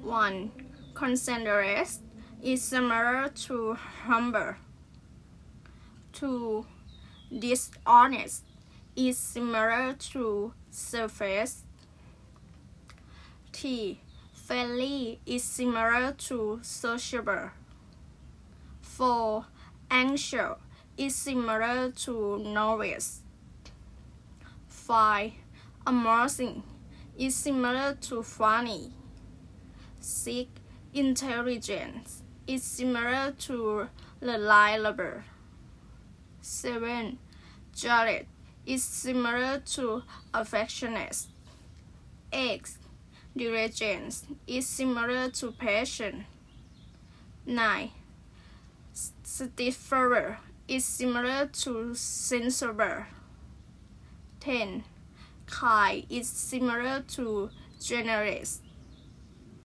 1. Considerate is similar to humble. 2. Dishonest is similar to selfish. 3. Friendly is similar to sociable. 4. Anxious is similar to novice. 5. Amusing is similar to funny. 6. Intelligent is similar to reliable. 7. Jolly is similar to affectionate. 8. Diligent is similar to patient. 9. Straightforward is similar to sensible. 10. Kind is similar to generous.